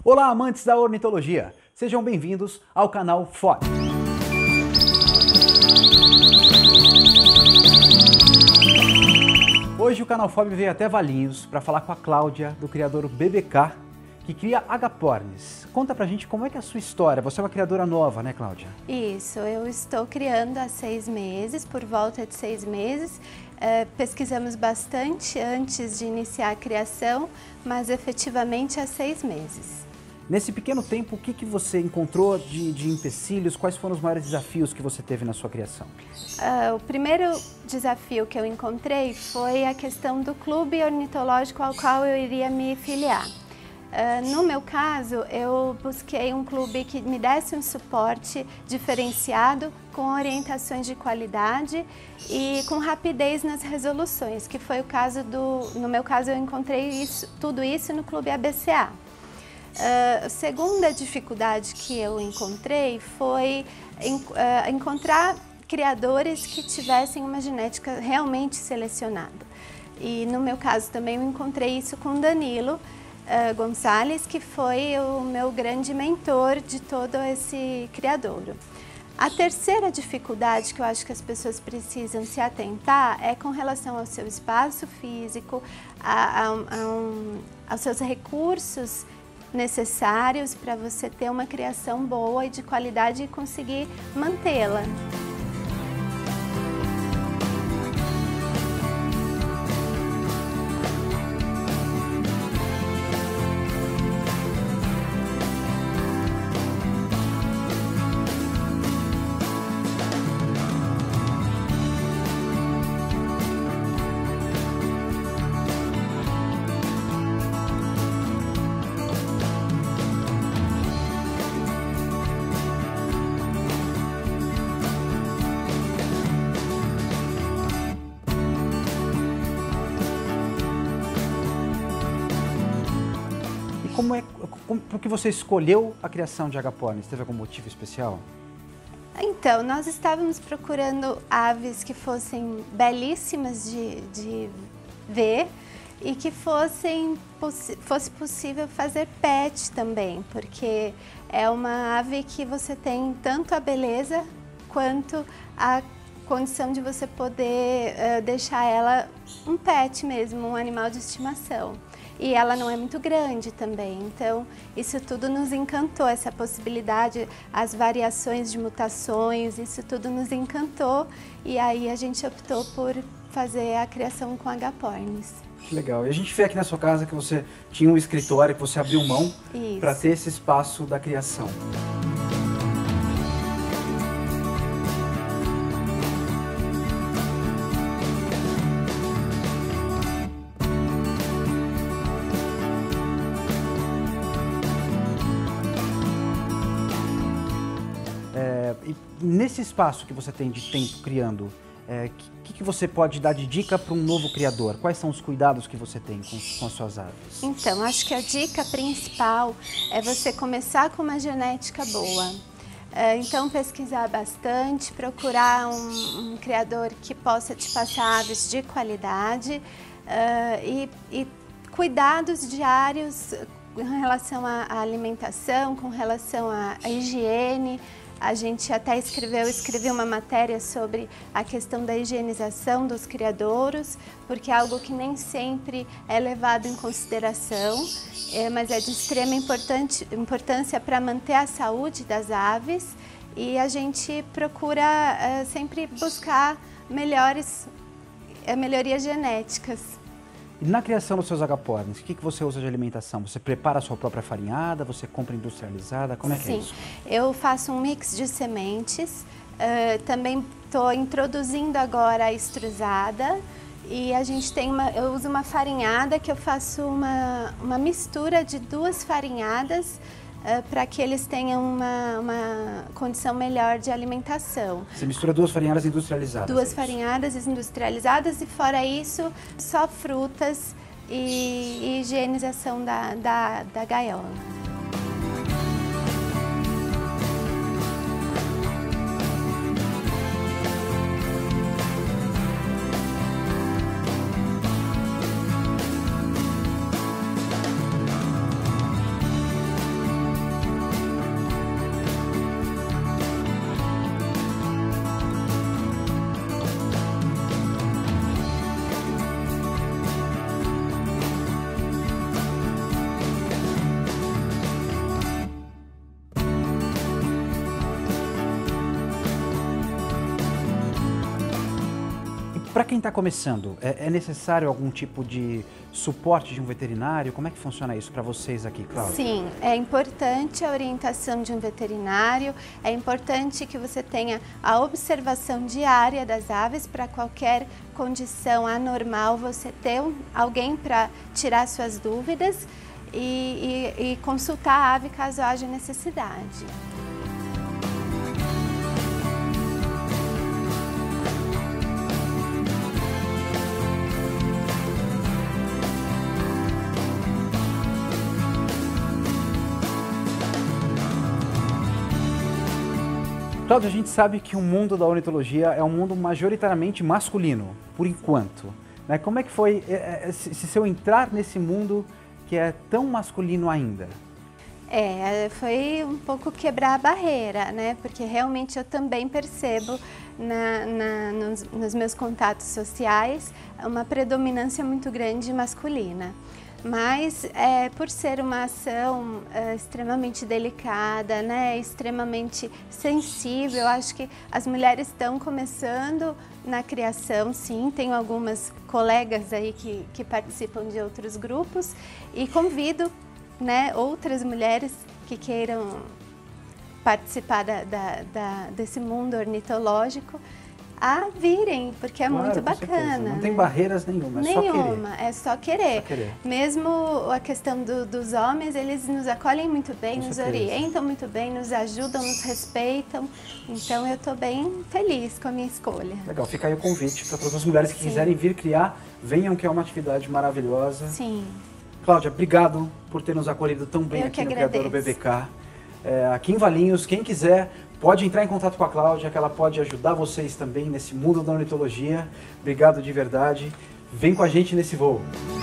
Olá, amantes da ornitologia! Sejam bem-vindos ao canal FOB. Hoje o canal FOB veio até Valinhos para falar com a Cláudia, do criador BBK, que cria agapornis. Conta pra gente como é que é a sua história. Você é uma criadora nova, né, Cláudia? Isso, eu estou criando há 6 meses, por volta de 6 meses. Pesquisamos bastante antes de iniciar a criação, mas efetivamente há 6 meses. Nesse pequeno tempo, o que você encontrou de empecilhos? Quais foram os maiores desafios que você teve na sua criação? O primeiro desafio que eu encontrei foi a questão do clube ornitológico ao qual eu iria me filiar. No meu caso, eu busquei um clube que me desse um suporte diferenciado, com orientações de qualidade e com rapidez nas resoluções, que foi o caso no meu caso eu encontrei tudo isso no Clube ABCA. A segunda dificuldade que eu encontrei foi encontrar criadores que tivessem uma genética realmente selecionada. E no meu caso também eu encontrei isso com Danilo Gonçalves, que foi o meu grande mentor de todo esse criadouro. A terceira dificuldade que eu acho que as pessoas precisam se atentar é com relação ao seu espaço físico, aos seus recursos necessários para você ter uma criação boa e de qualidade e conseguir mantê-la. Por que você escolheu a criação de agapornis? Teve algum motivo especial? Então, nós estávamos procurando aves que fossem belíssimas de ver e que fosse possível fazer pet também, porque é uma ave que você tem tanto a beleza quanto a condição de você poder deixar ela um pet mesmo, um animal de estimação. E ela não é muito grande também, então isso tudo nos encantou, essa possibilidade, as variações de mutações, isso tudo nos encantou e aí a gente optou por fazer a criação com agapornis. Que legal. E a gente vê aqui na sua casa que você tinha um escritório, que você abriu mão para ter esse espaço da criação. E nesse espaço que você tem de tempo criando, que você pode dar de dica para um novo criador? Quais são os cuidados que você tem com as suas aves? Então, acho que a dica principal é você começar com uma genética boa. Então, pesquisar bastante, procurar um criador que possa te passar aves de qualidade e cuidados diários com relação à alimentação, com relação à higiene. A gente até escrevi uma matéria sobre a questão da higienização dos criadouros, porque é algo que nem sempre é levado em consideração, mas é de extrema importância para manter a saúde das aves e a gente procura sempre buscar melhorias genéticas. E na criação dos seus agapornis, o que você usa de alimentação? Você prepara a sua própria farinhada? Você compra industrializada? Como é que é isso? Sim, eu faço um mix de sementes, também estou introduzindo agora a extrusada e a gente tem eu uso uma farinhada que eu faço uma mistura de 2 farinhadas para que eles tenham uma condição melhor de alimentação. Você mistura 2 farinhadas industrializadas? 2 farinhadas industrializadas e fora isso, só frutas e higienização da gaiola. Para quem está começando, é necessário algum tipo de suporte de um veterinário? Como é que funciona isso para vocês aqui, Cláudia? Sim, é importante a orientação de um veterinário, é importante que você tenha a observação diária das aves para qualquer condição anormal, você ter alguém para tirar suas dúvidas e consultar a ave caso haja necessidade. Cláudia, a gente sabe que o mundo da ornitologia é um mundo majoritariamente masculino, por enquanto. Né? Como é que foi se eu entrar nesse mundo que é tão masculino ainda? Foi um pouco quebrar a barreira, né? Porque realmente eu também percebo nos meus contatos sociais uma predominância muito grande masculina. Mas por ser uma ação extremamente delicada, né, extremamente sensível, eu acho que as mulheres estão começando na criação, sim, tenho algumas colegas aí que participam de outros grupos e convido, né, outras mulheres que queiram participar desse mundo ornitológico a virem, porque é muito bacana. Não tem barreiras nenhuma, é só querer. É só querer. Só querer. Mesmo a questão dos homens, eles nos acolhem muito bem, nos orientam muito bem, nos ajudam, nos respeitam. Então eu estou bem feliz com a minha escolha. Legal, fica aí o convite para todas as mulheres que quiserem vir criar, venham, que é uma atividade maravilhosa. Sim. Cláudia, obrigado por ter nos acolhido tão bem aqui no Criadouro BBK. Aqui em Valinhos, quem quiser pode entrar em contato com a Cláudia, que ela pode ajudar vocês também nesse mundo da ornitologia. Obrigado de verdade. Vem com a gente nesse voo.